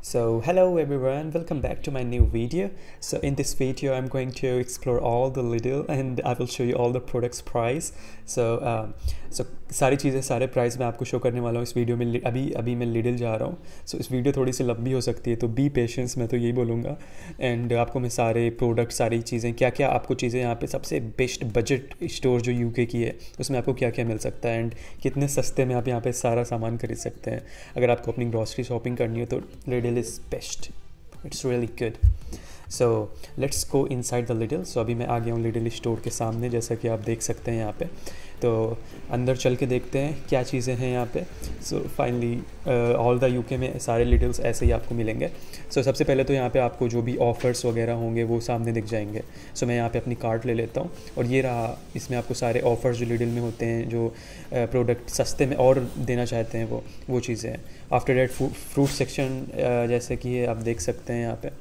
So hello everyone, welcome back to my new video. So in this video I'm going to explore all the Lidl and I will show you all the products price. So सारी चीज़ें सारे price मैं आपको show करने वाला हूँ इस video में। अभी मैं Lidl जा रहा हूँ, सो इस वीडियो थोड़ी सी लंबी हो सकती है, तो बी पेशेंस, मैं तो यही बोलूँगा। एंड आपको मैं सारे प्रोडक्ट, सारी चीज़ें, क्या क्या आपको चीज़ें यहाँ पे सबसे बेस्ट बजट स्टोर जो यूके की है उसमें आपको क्या क्या मिल सकता है एंड कितने सस्ते में आप यहाँ पे सारा सामान खरीद सकते हैं। अगर आपको अपनी ग्रॉसरी शॉपिंग करनी हो तो Lidl is best. It's really good. So let's go inside the Lidl. So अभी मैं आ गया हूँ Lidl स्टोर के सामने, जैसा कि आप देख सकते हैं यहाँ पे। तो अंदर चल के देखते हैं क्या चीज़ें हैं यहाँ पे। So finally all the UK में सारे Lidls ऐसे ही आपको मिलेंगे। सो सबसे पहले तो यहाँ पे आपको जो भी ऑफ़र्स वगैरह होंगे वो सामने दिख जाएंगे। सो मैं यहाँ पे अपनी कार्ड ले लेता हूँ और ये रहा, इसमें आपको सारे ऑफ़र्स जो Lidl में होते हैं, जो प्रोडक्ट सस्ते में और देना चाहते हैं वो चीज़ें हैं। आफ्टर डेट फ्रूट सेक्शन, जैसे कि ये आप देख सकते हैं यहाँ पे।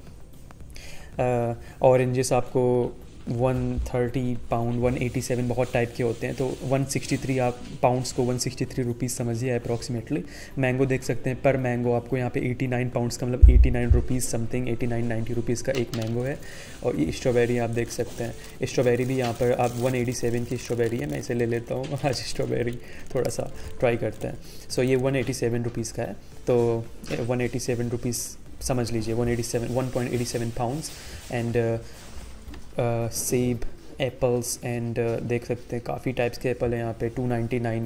ऑरेंजेस आपको 130 पाउंड, 187 बहुत टाइप के होते हैं, तो 163 आप पाउंड्स को 163 रुपीज़ समझिए अप्रॉक्सीमेटली। मैंगो देख सकते हैं, पर मैंगो आपको यहाँ पे 89 पाउंड्स का, मतलब 89 रुपीज़ समथिंग, 89-90 रुपीज़ का एक मैंगो है। और ये स्ट्रॉबेरी आप देख सकते हैं, स्ट्रॉबेरी भी यहाँ पर आप 187 की स्ट्रॉबेरी है, मैं इसे ले लेता हूँ आज स्ट्रॉबेरी थोड़ा सा ट्राई करते हैं। सो ये 187 रुपीज़ का है, तो 187 रुपीज़ समझ लीजिए, 1.87 पाउंड्स। एंड सेब, एप्पल्स एंड देख सकते हैं काफ़ी टाइप्स के एप्पल हैं यहाँ पे, 299,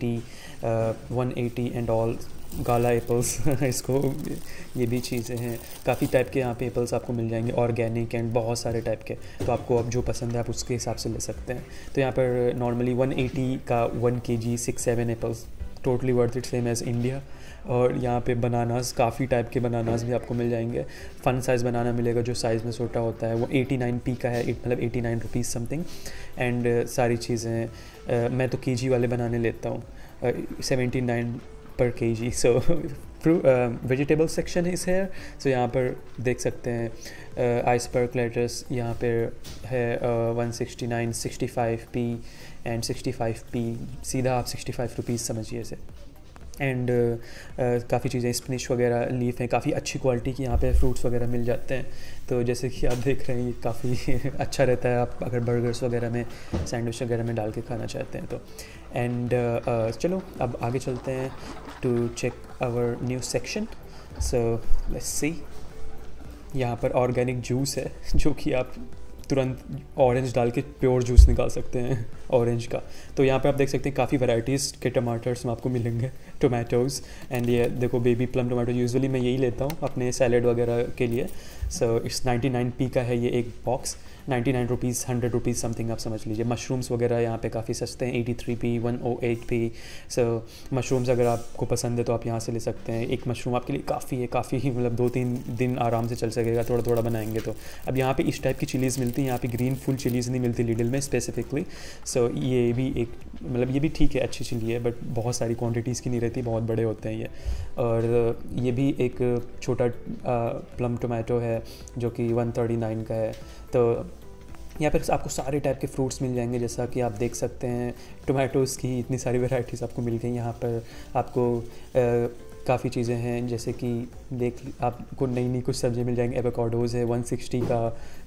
180 एंड ऑल गाला एप्पल्स इसको, ये भी चीज़ें हैं। काफ़ी टाइप के यहाँ पे एप्पल्स आपको मिल जाएंगे, ऑर्गेनिक एंड बहुत सारे टाइप के। तो आपको अब जो पसंद है आप उसके हिसाब से ले सकते हैं। तो यहाँ पर नॉर्मली 180 का 1 kg 6-7 apples, totally worth it, same as India. और यहाँ पे बनानास, काफ़ी टाइप के बनानास भी आपको मिल जाएंगे। फ़न साइज़ बनाना मिलेगा जो साइज़ में छोटा होता है, वो 89p का है, मतलब 89 रुपीज़ समथिंग। एंड सारी चीज़ें मैं तो kg वाले बनाने लेता हूँ, 79 पर kg। सो वेजिटेबल सेक्शन इस है। सो यहाँ पर देख सकते हैं आइसबर्ग लेटस यहाँ पर है 169, 65p एंड 65p, सीधा आप 65 रुपीज़ समझिए इसे। एंड काफ़ी चीज़ें, स्पिनिश वगैरह, लीफ हैं, काफ़ी अच्छी क्वालिटी की यहाँ पे फ्रूट्स वगैरह मिल जाते हैं। तो जैसे कि आप देख रहे हैं, ये काफ़ी अच्छा रहता है आप अगर बर्गर्स वगैरह में, सैंडविच वगैरह में डाल के खाना चाहते हैं तो। एंड चलो अब आगे चलते हैं to check our new section. So let's see, यहाँ पर ऑर्गेनिक जूस है, जो कि आप तुरंत ऑरेंज डाल के प्योर जूस निकाल सकते हैं ऑरेंज का। तो यहाँ पे आप देख सकते हैं काफ़ी वैराइटीज़ के टमाटर्स में आपको मिलेंगे, टोमेटोज़। एंड ये देखो बेबी प्लम टोमेटो, यूजुअली मैं यही लेता हूँ अपने सैलेड वगैरह के लिए। सो इट्स 99p का है ये एक बॉक्स, 99 रुपीज़, 100 रुपीज़ समथिंग आप समझ लीजिए। मशरूम्स वगैरह यहाँ पे काफ़ी सस्ते हैं, 83p, 108p। सो मशरूम्स अगर आपको पसंद है तो आप यहाँ से ले सकते हैं। एक मशरूम आपके लिए काफ़ी है, काफ़ी ही, मतलब 2-3 दिन आराम से चल सकेगा, थोड़ा थोड़ा बनाएंगे तो। अब यहाँ पे इस टाइप की चिलीज़ मिलती हैं, यहाँ पे ग्रीन फुल चिलीज़ नहीं मिलती Lidl में स्पेसिफिकली। सो ये भी एक, मतलब ये भी ठीक है, अच्छी चिली है, बट बहुत सारी क्वान्टिटीज़ की नहीं रहती, बहुत बड़े होते हैं ये। और ये भी एक छोटा प्लम टोमेटो है जो कि 139 का है। तो यहाँ पर आपको सारे टाइप के फ्रूट्स मिल जाएंगे, जैसा कि आप देख सकते हैं। टोमेटोज़ की इतनी सारी वैराइटीज़ आपको मिल गई यहाँ पर। आपको काफ़ी चीज़ें हैं, जैसे कि आपको नई नई कुछ सब्ज़ी मिल जाएंगी। एवोकाडोज़ है 160 का,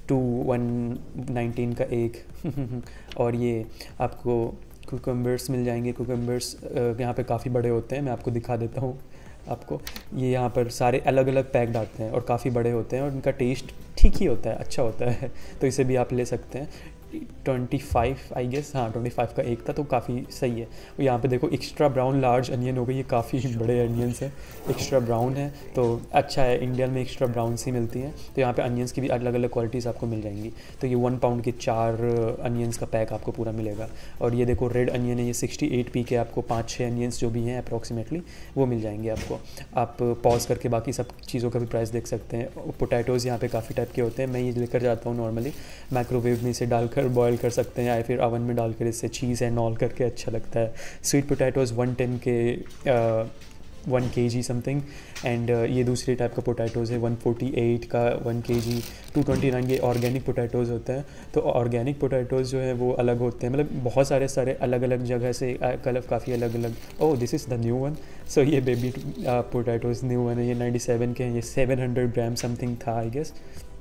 119 का एक और ये आपको कुकम्बर्स मिल जाएंगे। कुकम्बर्स यहाँ पे काफ़ी बड़े होते हैं, मैं आपको दिखा देता हूँ आपको। ये यहाँ पर सारे अलग अलग पैक्ड आते हैं और काफ़ी बड़े होते हैं और इनका टेस्ट ठीक ही होता है, अच्छा होता है, तो इसे भी आप ले सकते हैं। 25 आई गेस, हाँ 25 का एक था, तो काफ़ी सही है। और यहाँ पे देखो एक्स्ट्रा ब्राउन लार्ज अनियन हो गई, ये काफ़ी बड़े अनियंस हैं, एक्स्ट्रा ब्राउन है तो अच्छा है। इंडिया में एक्स्ट्रा ब्राउन सी मिलती हैं, तो यहाँ पे अनियंस की भी अलग अलग क्वालिटीज़ आपको मिल जाएंगी। तो ये 1 पाउंड के 4 अनियंस का पैक आपको पूरा मिलेगा। और ये देखो रेड अनियन है, ये 68p के आपको 5-6 अनियंस जो भी हैं अप्रॉक्सीमेटली वो मिल जाएंगे आपको। आप पॉज करके बाकी सब चीज़ों का भी प्राइस देख सकते हैं। पोटैटोज़ यहाँ पे काफ़ी टाइप के होते हैं, मैं ये लेकर जाता हूँ नॉर्मली, माइक्रोवेव में इसे डालकर बॉयल कर सकते हैं या फिर ओवन में डालकर इससे चीज़ एंड ऑल करके अच्छा लगता है। स्वीट पोटैटोज़ 110 के 1 kg समथिंग। एंड ये दूसरी टाइप का पोटैटोज़ है 148 का 1 kg 229। ये ऑर्गेनिक पोटैटोज़ होते हैं। तो ऑर्गेनिक पोटैटोज़ जो है वो अलग होते हैं, मतलब बहुत सारे अलग अलग जगह से कलर काफ़ी अलग अलग। Oh this is the new one. So ये बेबी पोटैटोज़ न्यू वन है, ये 97 के हैं, ये 700 ग्राम समथिंग था आई गेस।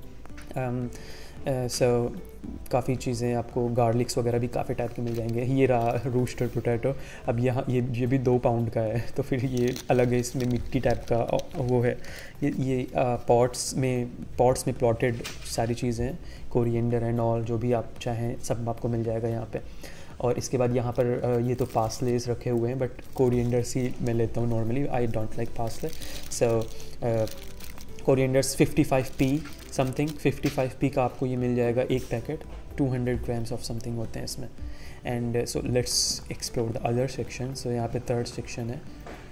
सो काफ़ी चीज़ें आपको गार्लिक्स वगैरह भी काफ़ी टाइप के मिल जाएंगे। ये रहा रूस्टर पोटैटो। अब यहाँ ये भी 2 पाउंड का है, तो फिर ये अलग है, इसमें मिट्टी टाइप का वो है। ये पॉट्स में प्लॉटेड सारी चीज़ें हैं, कोरिएंडर एंड ऑल, जो भी आप चाहें सब आपको मिल जाएगा यहाँ पे। और इसके बाद यहाँ पर ये तो पार्सलेस रखे हुए हैं, बट कोरिएंडर सी मैं लेता हूँ normally, I don't like parsley. So corianders 55p something, 55p का आपको ये मिल जाएगा एक पैकेट। 200 ग्राम्स ऑफ समथिंग होते हैं इसमें। And so let's explore the other section. So यहाँ पे 3rd सेक्शन है।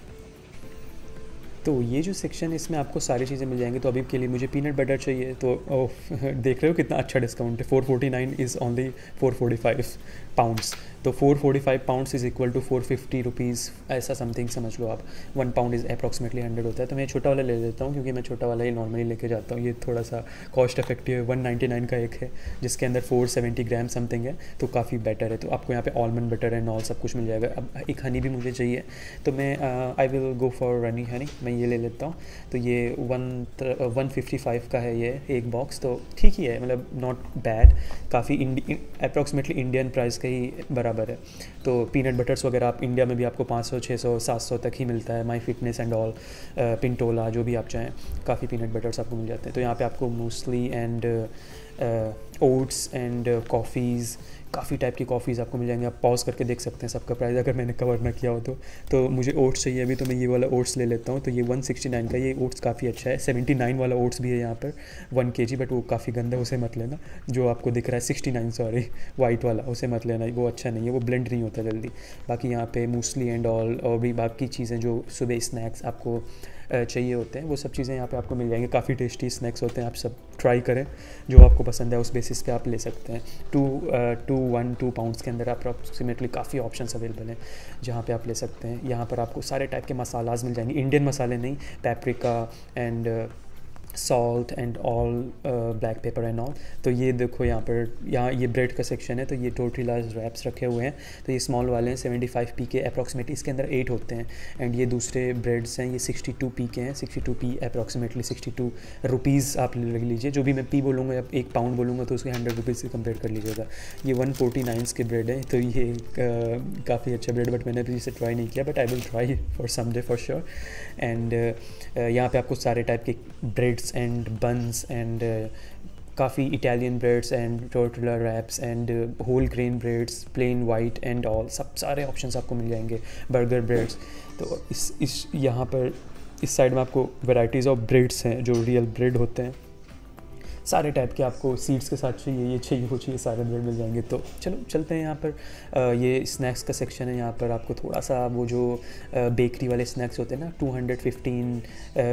तो ये जो सेक्शन है इसमें आपको सारी चीज़ें मिल जाएंगी। तो अभी के लिए मुझे पीनट बटर चाहिए, तो देख रहे हो कितना अच्छा डिस्काउंट है। 449 इज़ ओनली 445 पाउंड्स। तो 445 pounds is equal to 450 rupees, ऐसा समथिंग समझ लो आप। 1 पाउंड इज़ अप्रॉक्सीमेटली 100 होता है। तो मैं छोटा वाला ले लेता हूँ, क्योंकि मैं छोटा वाला ही नॉर्मली लेके जाता हूँ। ये थोड़ा सा कॉस्ट इफेक्टिव है। 199 का एक है, जिसके अंदर 470 ग्राम समथिंग है, तो काफ़ी बेटर है। तो आपको यहाँ पे आलमंड बटर एंड ऑल सब कुछ मिल जाएगा। अब एक हनी भी मुझे चाहिए, तो मैं I will go for runny honey, मैं ये ले लेता हूँ। तो ये 155 का है ये एक बॉक्स, तो ठीक ही है, मतलब नॉट बैड, काफ़ी अप्रॉक्सीमेटली इंडियन प्राइस का ही बराबर है। तो पीनट बटर्स वगैरह आप इंडिया में भी आपको 500 600 700 तक ही मिलता है। My fitness and all, Pintola, जो भी आप चाहें, काफ़ी पीनट बटर्स आपको मिल जाते हैं। तो यहाँ पे आपको muesli and oats and coffees, काफ़ी टाइप की कॉफ़ीज़ आपको मिल जाएंगे। आप पॉज करके देख सकते हैं सबका प्राइस, अगर मैंने कवर ना किया हो तो मुझे ओट्स चाहिए अभी, तो मैं ये वाला ओट्स ले लेता हूँ। तो ये 169 का, ये ओट्स काफ़ी अच्छा है। 79 वाला ओट्स भी है यहाँ पर 1 kg, बट वो काफ़ी गंदा, उसे मत लेना। जो आपको दिख रहा है 69 सॉरी वाइट वाला, उसे मत लेना, वो अच्छा नहीं है, वो ब्लेंड नहीं होता जल्दी। बाकी यहाँ पे मूसली एंड ऑल और भी बाकी चीज़ें जो सुबह स्नैक्स आपको चाहिए होते हैं, वो सब चीज़ें यहाँ पे आपको मिल जाएंगे। काफ़ी टेस्टी स्नैक्स होते हैं, आप सब ट्राई करें, जो आपको पसंद है उस बेसिस पे आप ले सकते हैं। 2 पाउंड्स के अंदर अप्रॉक्सीमेटली काफ़ी ऑप्शंस अवेलेबल हैं जहाँ पे आप ले सकते हैं। यहाँ पर आपको सारे टाइप के मसालाज मिल जाएंगे, इंडियन मसाले नहीं, paprika and salt and all, black pepper and all. तो ये देखो यहाँ ये ब्रेड का सेक्शन है। तो ये टोर्टिलाज रैप्स रखे हुए हैं, तो ये स्मॉल वाले हैं 75p के अप्रॉक्सीमेटली, इसके अंदर 8 होते हैं। एंड ये दूसरे ब्रेड्स हैं, ये 62p के हैं, 62p अप्रॉक्सीमेटली 62 रुपीज़ आप ले लीजिए। जो भी मैं पी बोलूँगा या 1 पाउंड बोलूँगा तो उसके 100 रुपीज़ से कंपेयर कर लीजिएगा। ये 149 के ब्रेड है, तो ये काफ़ी अच्छा ब्रेड, बट मैंने अभी इसे ट्राई नहीं किया, but I will try for some day for sure. And यहाँ पे आपको सारे टाइप के ब्रेड्स एंड बन्स एंड काफ़ी Italian breads and tortilla wraps and whole grain breads, plain white and all, सब सारे ऑप्शंस आपको मिल जाएंगे। बर्गर ब्रेड्स, तो इस यहाँ पर इस साइड में आपको वैराइटीज़ ऑफ ब्रेड्स हैं, जो रियल ब्रेड होते हैं, सारे टाइप के आपको सीड्स के साथ चाहिए, ये चाहिए वो चाहिए, सारे ब्रेड मिल जाएंगे। तो चलो चलते हैं यहाँ पर। ये स्नैक्स का सेक्शन है। यहाँ पर आपको थोड़ा सा वो जो बेकरी वाले स्नैक्स होते हैं ना, 215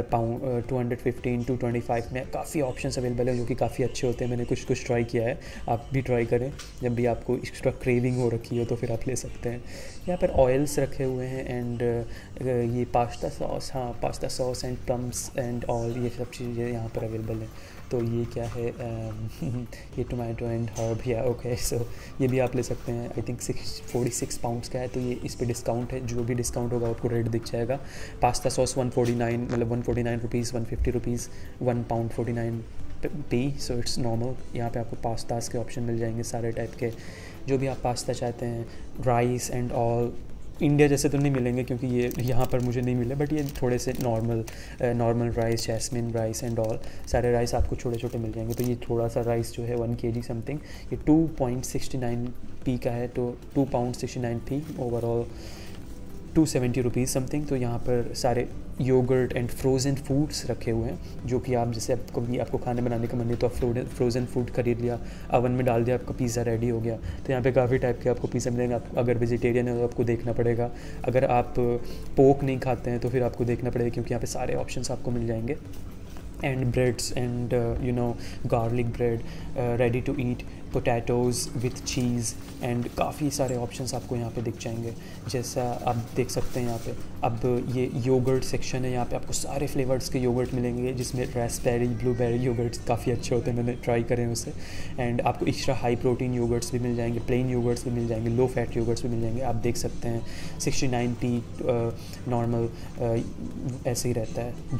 225 में काफ़ी ऑप्शंस अवेलेबल है, जो कि काफ़ी अच्छे होते हैं। मैंने कुछ ट्राई किया है, आप भी ट्राई करें। जब भी आपको एक्स्ट्रा क्रेविंग हो रखी हो तो फिर आप ले सकते हैं। यहाँ पर ऑयल्स रखे हुए हैं एंड ये पास्ता सॉस, हाँ pasta sauce and plums and all, ये सब चीज़ें यहाँ पर अवेलेबल हैं। तो ये क्या है, ये टोमेटो एंड हर्ब या ओके, सो ये भी आप ले सकते हैं। आई थिंक 46 पाउंड्स का है, तो ये इस पे डिस्काउंट है, जो भी डिस्काउंट होगा आपको रेट दिख जाएगा। पास्ता सॉस 149, मतलब 149 rupees, 150 rupees, 1 pound 49p, so it's normal. यहाँ पे आपको पास्तास के ऑप्शन मिल जाएंगे सारे टाइप के, जो भी आप पास्ता चाहते हैं, राइस एंड ऑल। इंडिया जैसे तो नहीं मिलेंगे क्योंकि ये यहाँ पर मुझे नहीं मिले, बट ये थोड़े से normal rice, jasmine rice and all, सारे राइस आपको छोटे छोटे मिल जाएंगे। तो ये थोड़ा सा राइस जो है 1 kg समथिंग, ये 2.69p का है, तो 2 pound 69p, overall 270 rupees something. तो यहाँ पर सारे योगर्ट एंड फ्रोज़न फूड्स रखे हुए हैं, जो कि आप जैसे आपको खाने बनाने का मन है तो आप फ्रोज़न फूड खरीद लिया, अवन में डाल दिया, आपका पिज़्ज़ा रेडी हो गया। तो यहाँ पे काफ़ी टाइप के आपको पिज़्ज़ा मिलेंगे। आप अगर वेजिटेरियन है तो आपको देखना पड़ेगा, अगर आप पोर्क नहीं खाते हैं तो फिर आपको देखना पड़ेगा, क्योंकि यहाँ पे सारे ऑप्शंस आपको मिल जाएंगे। And breads and garlic bread, ready to eat potatoes with cheese and काफ़ी सारे ऑप्शंस आपको यहाँ पे दिख जाएंगे। जैसा आप देख सकते हैं यहाँ पे अब ये योगर्ट सेक्शन है। यहाँ पे आपको सारे फ्लेवर्स के योगर्ट मिलेंगे, जिसमें रास्पबेरी, ब्लूबेरी योगर्ट्स काफ़ी अच्छे होते हैं, मैंने ट्राई करे हैं उसे। एंड आपको एक्स्ट्रा हाई प्रोटीन योगर्ट्स भी मिल जाएंगे, प्लेन योगर्ट्स भी मिल जाएंगे, लो फैट योगर्ट्स भी मिल जाएंगे। आप देख सकते हैं 60-90 नॉर्मल ऐसे ही रहता है।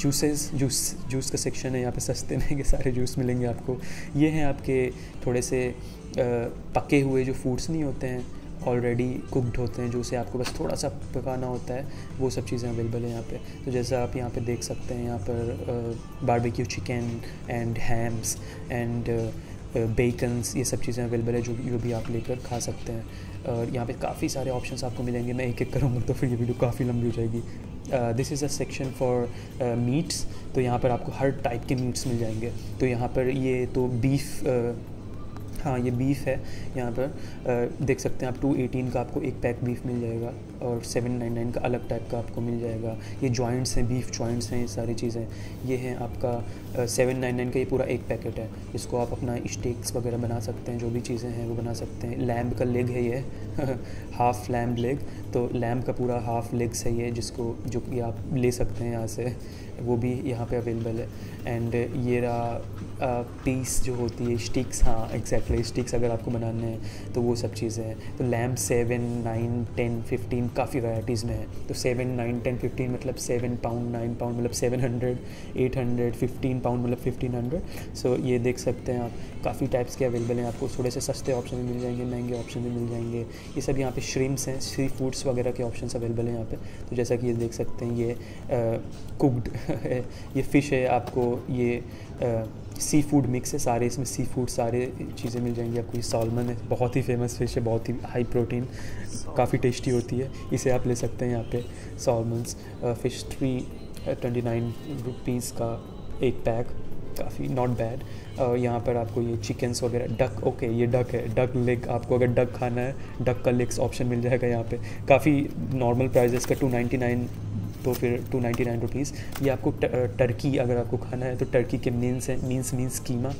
जूस का सेक्शन है, यहाँ पे सस्ते महंगे सारे जूस मिलेंगे आपको। ये हैं आपके थोड़े से पके हुए जो फूड्स नहीं होते हैं, ऑलरेडी कुकड होते हैं, जो उसे आपको बस थोड़ा सा पकाना होता है, वो सब चीज़ें अवेलेबल हैं यहाँ पे। तो जैसा आप यहाँ पे देख सकते हैं, यहाँ पर barbecue chicken and hams and bacons, ये सब चीज़ें अवेलेबल है जो भी आप लेकर खा सकते हैं। और यहाँ पे काफ़ी सारे ऑप्शंस आपको मिलेंगे। मैं एक एक करूँगा तो फिर ये वीडियो काफ़ी लंबी हो जाएगी। This is a section for meats. तो यहाँ पर आपको हर टाइप के मीट्स मिल जाएंगे। तो यहाँ पर ये तो बीफ, हाँ ये बीफ है। यहाँ पर देख सकते हैं आप 218 का आपको एक पैक बीफ मिल जाएगा और 799 का अलग टाइप का आपको मिल जाएगा। ये जॉइंट्स हैं, बीफ जॉइंट्स हैं, ये सारी चीज़ें। ये हैं आपका 799 का ये पूरा एक पैकेट है। इसको आप अपना स्टेक्स वगैरह बना सकते हैं, जो भी चीज़ें हैं वो बना सकते हैं। लैम्ब का लेग है ये हाफ़ लैम्ब लेग, तो लैम्ब का पूरा हाफ़ लेग्स है ये, जो कि आप ले सकते हैं यहाँ से, वो भी यहाँ पे अवेलेबल है। एंड ये रहा पीस जो होती है स्टिक्स, हाँ एग्जैक्टली स्टिक्स अगर आपको बनाने हैं तो वो सब चीज़ें हैं। तो लैम्ब 7, 9, 10, 15 काफ़ी वैराइटीज़ में है। तो 7, 9, 10, 15 मतलब 7 पाउंड, 9 पाउंड मतलब 700, 800, 15 पाउंड मतलब 1500। सो ये देख सकते हैं आप, काफ़ी टाइप्स के अवेलेबल हैं। आपको थोड़े से सस्ते ऑप्शन भी मिल जाएंगे, महंगे ऑप्शन भी मिल जाएंगे। ये सब यहाँ पे श्रिम्प्स हैं, सी फूड्स वगैरह के ऑप्शंस अवेलेबल हैं यहाँ पे। तो जैसा कि ये देख सकते हैं, ये कुकड है, ये फ़िश है, आपको ये सी फूड मिक्स है, सारे इसमें सी फूड सारे चीज़ें मिल जाएंगी आपको। ये सॉल्मन है, बहुत ही फेमस फ़िश है, बहुत ही हाई प्रोटीन, काफ़ी टेस्टी होती है, इसे आप ले सकते हैं यहाँ पे। सॉल्मन्स फ़िश 329 रुपीज़ का एक पैक, काफ़ी नॉट बैड। यहाँ पर आपको ये चिकन्स वगैरह, डक, ओके ये डक है, डक लेग, आपको अगर डक खाना है डक का लेग्स ऑप्शन मिल जाएगा यहाँ पे। काफ़ी नॉर्मल प्राइस का 299, तो फिर 299 रुपीज़। ये आपको टर्की अगर आपको खाना है तो टर्की के मीन्स कीमा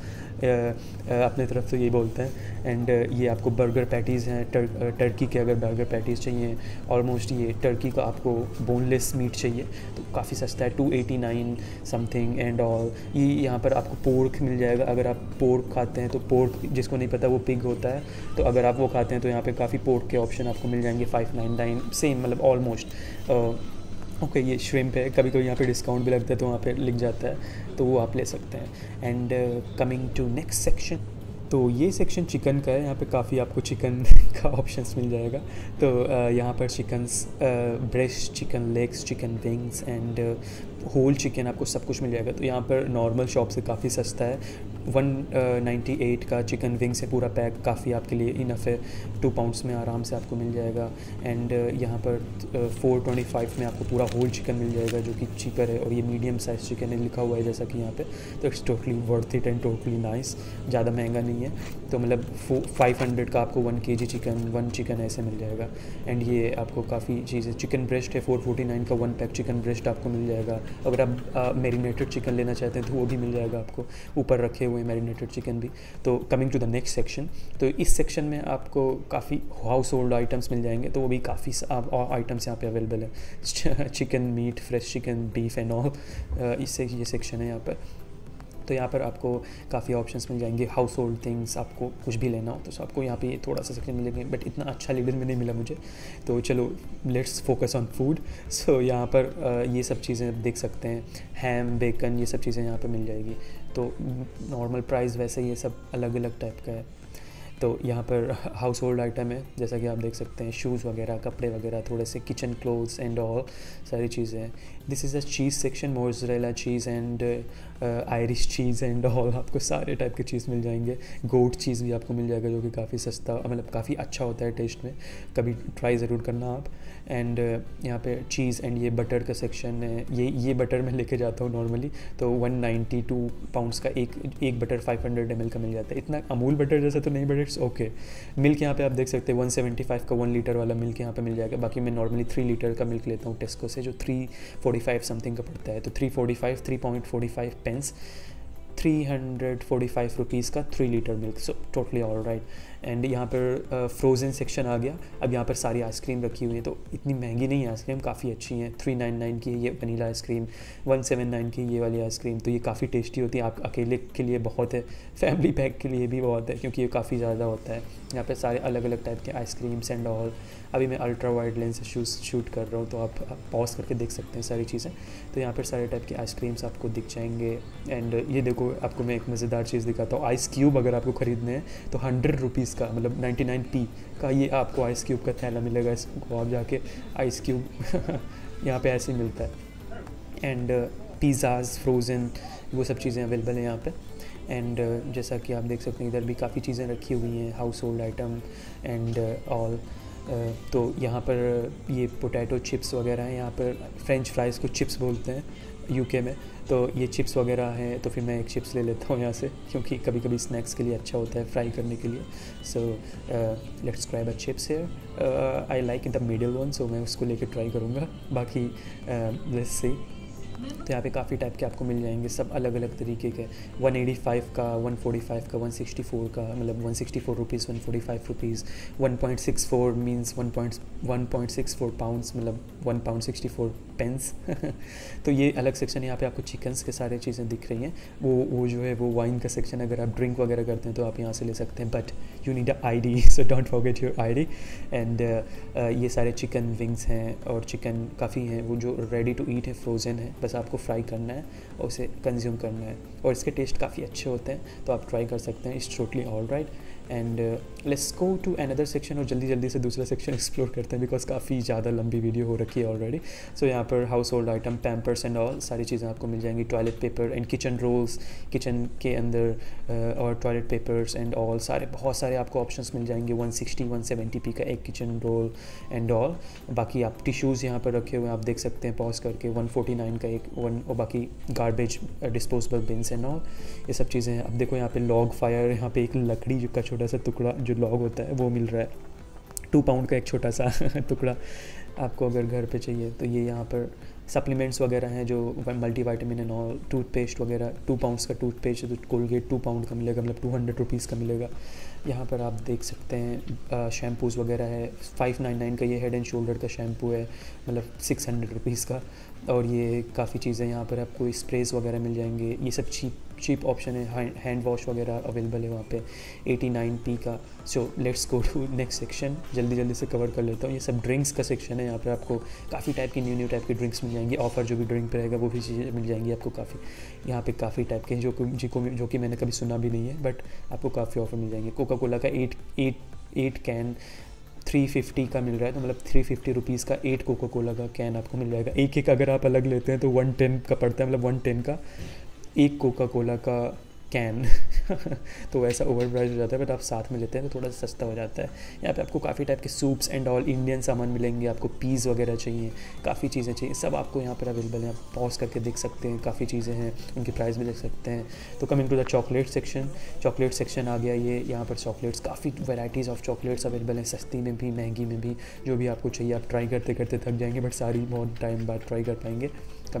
अपने तरफ तो ये बोलते हैं। एंड ये आपको बर्गर पैटीज़ हैं, टर्की के अगर बर्गर पैटीज़ चाहिए, ऑलमोस्ट ये टर्की का आपको बोनलेस मीट चाहिए तो काफ़ी सस्ता है, 289 समथिंग एंड ऑल। ये यहाँ पर आपको पोर्क मिल जाएगा, अगर आप पोर्क खाते हैं तो पोर्क, जिसको नहीं पता वो पिग होता है, तो अगर आप वो खाते हैं तो यहाँ पे काफ़ी पोर्क के ऑप्शन आपको मिल जाएंगे। 599 सेम, मतलब ऑलमोस्ट। ओके ये श्रिम्प है, कभी कभी यहाँ पे डिस्काउंट भी लगता है तो वहाँ पे लिख जाता है, तो वो आप ले सकते हैं। And coming to next section, तो ये सेक्शन चिकन का है। यहाँ पे काफ़ी आपको चिकन का ऑप्शंस मिल जाएगा। तो यहाँ पर chickens, breast chicken, legs, chicken wings and whole chicken, आपको सब कुछ मिल जाएगा। तो यहाँ पर नॉर्मल शॉप से काफ़ी सस्ता है। 198 का चिकन विंग्स है पूरा पैक, काफ़ी आपके लिए इनफ है, 2 पाउंड्स में आराम से आपको मिल जाएगा। एंड यहाँ पर 425 में आपको पूरा होल चिकन मिल जाएगा, जो कि चीपर है। और ये मीडियम साइज़ चिकन है लिखा हुआ है जैसा कि यहाँ पे। तो it's totally worth it and totally nice, ज़्यादा महंगा नहीं है। तो मतलब 500 का आपको 1 kg चिकन, 1 चिकन ऐसे मिल जाएगा। एंड ये आपको काफ़ी चीज़ें, चिकन ब्रेस्ट है 449 का 1 पैक चिकन ब्रेस्ट आपको मिल जाएगा। अगर आप मैरिनेटेड चिकन लेना चाहते हैं तो वो भी मिल जाएगा आपको, ऊपर रखे हुए मैरिनेटेड चिकन भी। तो coming to the next section, तो इस सेक्शन में आपको काफ़ी हाउस होल्ड आइटम्स मिल जाएंगे, तो वो भी काफ़ी आइटम्स यहाँ पे अवेलेबल है। Chicken meat, fresh chicken, beef and all, इससे ये सेक्शन है यहाँ पर। तो यहाँ पर आपको काफ़ी ऑप्शंस मिल जाएंगे, हाउस होल्ड थिंग्स, आपको कुछ भी लेना हो तो आपको यहाँ पे थोड़ा सा सेक्शन मिलेंगे, बट इतना अच्छा लीडर में नहीं मिला मुझे। तो चलो let's focus on food. So यहाँ पर ये सब चीज़ें देख सकते हैं, हैम, बेकन, ये सब चीज़ें यहाँ पे मिल जाएगी। तो नॉर्मल प्राइस वैसे ये सब अलग अलग टाइप का है। तो यहाँ पर हाउस होल्ड आइटम है, जैसा कि आप देख सकते हैं, शूज़ वगैरह, कपड़े वगैरह, थोड़े से किचन क्लोथ्स एंड ऑल सारी चीज़ें हैं। This is a cheese section, mozzarella cheese and Irish cheese and all, आपको सारे टाइप के चीज़ मिल जाएंगे। गोट चीज़ भी आपको मिल जाएगा, जो कि काफ़ी सस्ता, मतलब काफ़ी अच्छा होता है टेस्ट में, कभी ट्राई ज़रूर करना आप। एंड यहाँ पे चीज़ एंड ये बटर का सेक्शन है। ये बटर मैं लेके जाता हूँ नॉर्मली, तो 192 पाउंड्स का एक बटर 500 ml का मिल जाता है। इतना अमूल बटर जैसा तो नहीं, बट इट्स ओके। मिल्क यहाँ पे आप देख सकते हैं 175 का 1 लीटर वाला मिल्क यहाँ पे मिल जाएगा। बाकी मैं नॉर्मली 3 लीटर का मिल्क लेता हूँ टेस्को से, जो 345 समथिंग का पड़ता है। तो 345, 3.45 पेंस। ₹345 का 3 litre milk, so totally all right. And यहाँ पर फ्रोज़न सेक्शन आ गया। अब यहाँ पर सारी आइसक्रीम रखी हुई है, तो इतनी महंगी नहीं है आइसक्रीम, काफ़ी अच्छी हैं। 399 की है ये वनीला आइसक्रीम, 179 की ये वाली आइसक्रीम। तो ये काफ़ी टेस्टी होती है, आप अकेले के लिए बहुत है, फैमिली पैक के लिए भी बहुत है, क्योंकि ये काफ़ी ज़्यादा होता है। यहाँ पे सारे अलग अलग टाइप के आइसक्रीम्स एंड ऑल। अभी मैं अल्ट्रा वाइड लेंस से शूट कर रहा हूँ, तो आप पॉज करके देख सकते हैं सारी चीज़ें। तो यहाँ पर सारे टाइप के आइसक्रीम्स आपको दिख जाएंगे। एंड ये देखो, आपको मैं एक मज़ेदार चीज़ दिखाता हूँ। आइस क्यूब अगर आपको ख़रीदने हैं तो ₹100 का, मतलब 99p का ये आपको आइस क्यूब का थैला मिलेगा। इसको आप जाके आइस क्यूब यहाँ पे ऐसे ही मिलता है। एंड पिज़्ज़ाज़ फ्रोज़न, वो सब चीज़ें अवेलेबल हैं यहाँ पे। एंड जैसा कि आप देख सकते हैं, इधर भी काफ़ी चीज़ें रखी हुई हैं, household item and all. तो यहाँ पर ये पोटैटो चिप्स वगैरह हैं। यहाँ पर फ्रेंच फ्राइज़ को चिप्स बोलते हैं यूके में, तो ये चिप्स वगैरह हैं। तो फिर मैं एक चिप्स ले लेता हूँ यहाँ से, क्योंकि कभी कभी स्नैक्स के लिए अच्छा होता है फ्राई करने के लिए। So let's grab a chips here. I like the middle one, so मैं उसको लेके ट्राई करूँगा। बाकी लेट्स सी। तो यहाँ पे काफ़ी टाइप के आपको मिल जाएंगे, सब अलग अलग तरीके के। 185 का, 145 का, 164 का, मतलब 164 रुपीज़, 145 रुपीज़, 1.64 मीन्स 1.64 पाउंड्स, मतलब 1 पाउंड 64 पेंस। तो ये अलग सेक्शन है। यहाँ पे आपको चिकन्स के सारे चीज़ें दिख रही हैं। वो जो है वो वाइन का सेक्शन। अगर आप ड्रिंक वगैरह करते हैं तो आप यहाँ से ले सकते हैं, but you need a ID, सो don't forget your ID। And ये सारे चिकन विंग्स हैं, और चिकन काफ़ी हैं, वो जो रेडी टू ईट है, फ्रोज़न है, बस आपको फ्राई करना है और उसे कंज्यूम करना है। और इसके टेस्ट काफ़ी अच्छे होते हैं, तो आप ट्राई कर सकते हैं। It's totally all right. And let's go to another section, और जल्दी जल्दी से दूसरा सेक्शन एक्सप्लोर करते हैं, बिकॉज काफ़ी ज़्यादा लंबी वीडियो हो रखी है ऑलरेडी। सो यहाँ पर household item, Pampers and all सारी चीज़ें आपको मिल जाएंगी। Toilet paper and kitchen rolls, kitchen के अंदर और टॉयलेट पेपर्स एंड ऑल सारे, बहुत सारे आपको ऑप्शंस मिल जाएंगे। 160-170p का एक किचन रोल एंड ऑल। बाकी आप टिश्यूज़ यहाँ पर रखे हुए आप देख सकते हैं पॉज करके। 149 का एक वन, और बाकी garbage disposable bins and all, ये सब चीज़ें हैं। अब देखो यहाँ पे लॉग फायर, यहाँ पे एक लकड़ी का छोटा सा टुकड़ा जो लॉग होता है वो मिल रहा है। 2 पाउंड का एक छोटा सा टुकड़ा आपको अगर घर पे चाहिए तो। ये यहाँ पर सप्लीमेंट्स वगैरह हैं जो मल्टीविटामिन एंड ऑल, टूथपेस्ट वगैरह। 2 पाउंड्स का टूथपेस्ट है तो कोलगेट 2 पाउंड का मिलेगा, मतलब 200 रुपीज़ का मिलेगा। यहाँ पर आप देख सकते हैं शैम्पूज़ वगैरह है। 599 का ये हेड एंड शोल्डर का शैम्पू है, मतलब 600 रुपीज़ का। और ये काफ़ी चीज़ें यहाँ पर आपको स्प्रेस वगैरह मिल जाएंगे। ये सब चीप ऑप्शन है। हैंड वॉश वगैरह अवेलेबल है वहाँ पे, 89p का। So let's go to next section, जल्दी से कवर कर लेता हूँ। ये सब ड्रिंक्स का सेक्शन है। यहाँ पर आपको काफ़ी टाइप की न्यू टाइप की ड्रिंक्स मिल जाएंगी। ऑफर जो भी ड्रिंक पे रहेगा वो भी चीज़ें मिल जाएंगी आपको काफ़ी। यहाँ पे काफ़ी टाइप के हैं जो कि मैंने कभी सुना भी नहीं है, बट आपको काफ़ी ऑफर मिल जाएंगे। कोका कोला का 8 कैन 350 का मिल रहा है, तो मतलब 350 रुपीज़ का 8 कोका कोला का कैन आपको मिल जाएगा। एक अगर आप अलग लेते हैं तो 110 का पड़ता है, मतलब 110 का एक कोका कोला का कैन। तो वैसा ओवर प्राइस हो जाता है, बट आप साथ में लेते हैं तो थोड़ा सस्ता हो जाता है। यहाँ पे आपको काफ़ी टाइप के सूप्स एंड ऑल इंडियन सामान मिलेंगे। आपको पीस वगैरह चाहिए, काफ़ी चीज़ें चाहिए, सब आपको यहाँ पर अवेलेबल है। आप पॉज करके देख सकते हैं, काफ़ी चीज़ें हैं, उनकी प्राइस भी देख सकते हैं। तो coming to the chocolate section आ गया ये। यहाँ पर चॉकलेट्स, काफ़ी वैराइटीज़ ऑफ चॉकलेट्स अवेलेबल हैं, सस्ती में भी महंगी में भी, जो भी आपको चाहिए। आप ट्राई करते करते थक जाएंगे, बट सारी बहुत टाइम बाद ट्राई कर पाएंगे।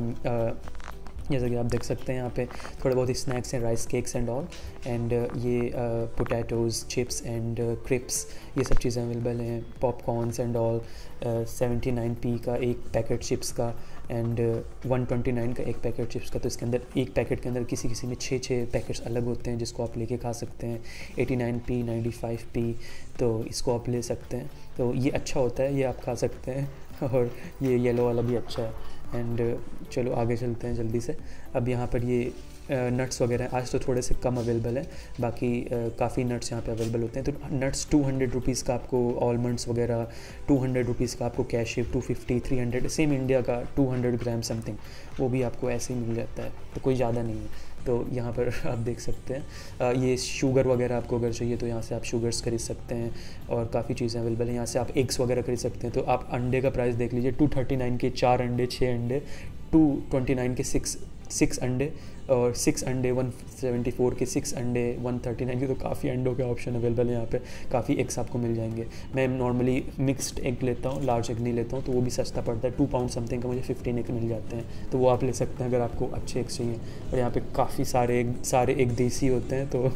जैसा कि आप देख सकते हैं यहाँ पे थोड़े बहुत स्नैक्स हैं, rice cakes and all. And ये पोटैटोज़, चिप्स एंड क्रिप्स, ये सब चीज़ें अवेलेबल हैं। पॉपकॉर्न्स एंड ऑल, 79p का एक पैकेट चिप्स का, एंड 129 का एक पैकेट चिप्स का। तो इसके अंदर एक पैकेट के अंदर किसी में 6 पैकेट्स अलग होते हैं, जिसको आप लेके खा सकते हैं। 89p, 95p, तो इसको आप ले सकते हैं। तो ये अच्छा होता है, ये आप खा सकते हैं। और ये येलो वाला भी अच्छा है। एंड चलो आगे चलते हैं जल्दी से। अब यहाँ पर ये नट्स वगैरह आज तो थोड़े से कम अवेलेबल है, बाकी काफ़ी नट्स यहाँ पे अवेलेबल होते हैं। तो नट्स 200 रुपीज़ का आपको, आलमंड्स वगैरह 200 रुपीज़ का आपको, कैशिव 250, 300, सेम इंडिया का 200 ग्राम समथिंग, वो भी आपको ऐसे ही मिल जाता है, तो कोई ज़्यादा नहीं है। तो यहाँ पर आप देख सकते हैं ये शुगर वगैरह आपको अगर चाहिए तो यहाँ से आप शुगर्स खरीद सकते हैं, और काफ़ी चीज़ें अवेलेबल हैं। यहाँ से आप एग्स वगैरह खरीद सकते हैं। तो आप अंडे का प्राइस देख लीजिए, 239 के 4 अंडे, 6 अंडे, 229 के 6 6 अंडे, और 6 अंडे 174 के 6 अंडे 139 के, तो काफ़ी अंडों के ऑप्शन अवेलेबल है यहाँ पे, काफ़ी एग्स आपको मिल जाएंगे। मैं नॉर्मली मिक्स्ड एग लेता हूँ, लार्ज एग नहीं लेता हूँ, तो वो भी सस्ता पड़ता है, 2 पाउंड समथिंग का मुझे 15 एग मिल जाते हैं, तो वो आप ले सकते हैं अगर आपको अच्छे एग्स चाहिए। और यहाँ पे काफ़ी सारे एग देसी होते हैं, तो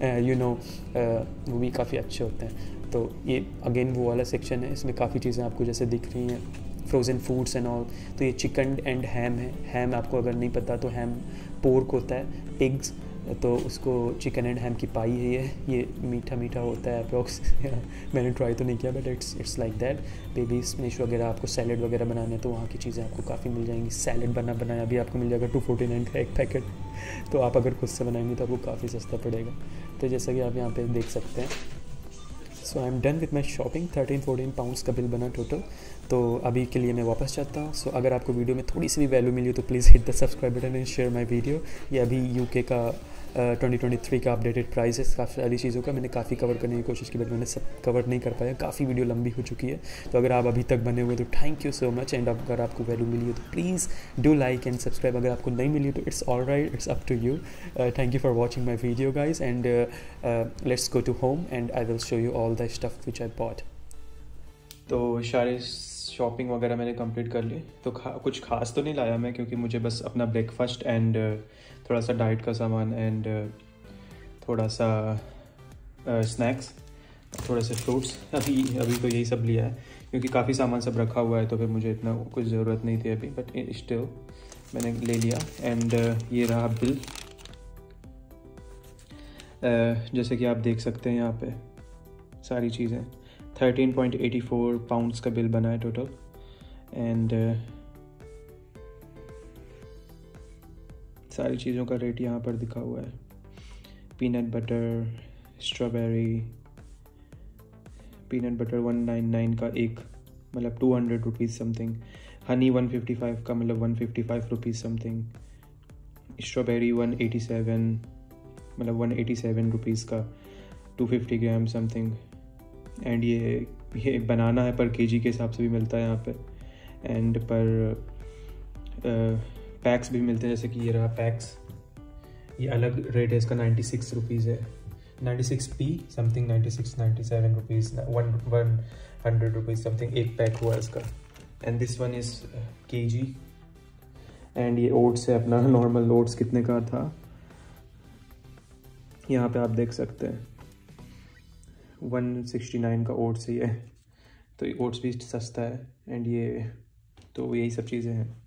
वो भी काफ़ी अच्छे होते हैं। तो ये अगेन वो वाला सेक्शन है, इसमें काफ़ी चीज़ें आपको जैसे दिख रही हैं, फ्रोज़न फूड्स एंड ऑल। तो ये चिकन एंड हैम है। हैम आपको अगर नहीं पता तो हैम पोर्क होता है, पिग्स, तो उसको चिकन एंड हैम की पाई है ये मीठा मीठा होता है अप्रॉक्स। मैंने ट्राई तो नहीं किया, but it's like that. Baby smash वगैरह, आपको सैलेड वगैरह बनाना है तो वहाँ की चीज़ें आपको काफ़ी मिल जाएंगी। सैलेड बनाया भी आपको मिल जाएगा 249 का एक पैकेट, तो आप अगर खुद से बनाएंगे तो आपको काफ़ी सस्ता पड़ेगा। तो जैसा कि आप यहाँ पे देख सकते हैं, so I am done with my shopping. 13-14 pounds का बिल बना टोटल। तो अभी के लिए मैं वापस जाता हूँ। सो अगर आपको वीडियो में थोड़ी सी भी वैल्यू मिली तो please hit the subscribe button and share my video. ये अभी यूके का 2023 का अपडेटेड प्राइस है काफ़ी सारी चीज़ों का। मैंने काफ़ी कवर करने की कोशिश की, बट मैंने सब कवर नहीं कर पाया, काफ़ी वीडियो लंबी हो चुकी है। तो अगर आप अभी तक बने हुए तो thank you so much. And अगर आपको वैल्यू मिली हो तो please do like and subscribe. अगर आपको नहीं मिली तो it's all right, it's up to you. Thank you for watching my video guys, and let's go to home and I will show you all the stuff which I bought. तो सारे shopping वगैरह मैंने complete कर ली। तो कुछ खास तो नहीं लाया मैं, क्योंकि मुझे बस अपना ब्रेकफास्ट एंड थोड़ा सा डाइट का सामान एंड थोड़ा सा स्नैक्स, थोड़े से फ्रूट्स, अभी तो यही सब लिया है, क्योंकि काफ़ी सामान सब रखा हुआ है, तो फिर मुझे इतना कुछ ज़रूरत नहीं थी अभी, बट स्टिल मैंने ले लिया। एंड ये रहा बिल। जैसे कि आप देख सकते हैं यहाँ पे सारी चीज़ें, 13.84 पाउंड्स का बिल बना है टोटल। एंड सारी चीज़ों का रेट यहाँ पर दिखा हुआ है। Peanut butter, strawberry, peanut butter 199 का एक, मतलब 200 रुपीज़ समथिंग। हनी 155 का, मतलब 155 रुपीज़ समथिंग। स्ट्रॉबेरी 187, मतलब 187 रुपीज़ का 250 ग्राम समथिंग। एंड ये बनाना है पर केजी के हिसाब से भी मिलता है यहाँ पे, एंड पर पैक्स भी मिलते हैं, जैसे कि ये रहा पैक्स, ये अलग रेट है इसका, 96 रुपीज़ है, 96p something, 97 rupees, 100 rupees something एक पैक हुआ है इसका। And this one is KG. एंड ये ओट्स है अपना, नॉर्मल ओट्स कितने का था यहाँ पे आप देख सकते हैं, 169 का ओट्स ही है, तो ये ओट्स भी सस्ता है। एंड ये तो यही सब चीज़ें हैं।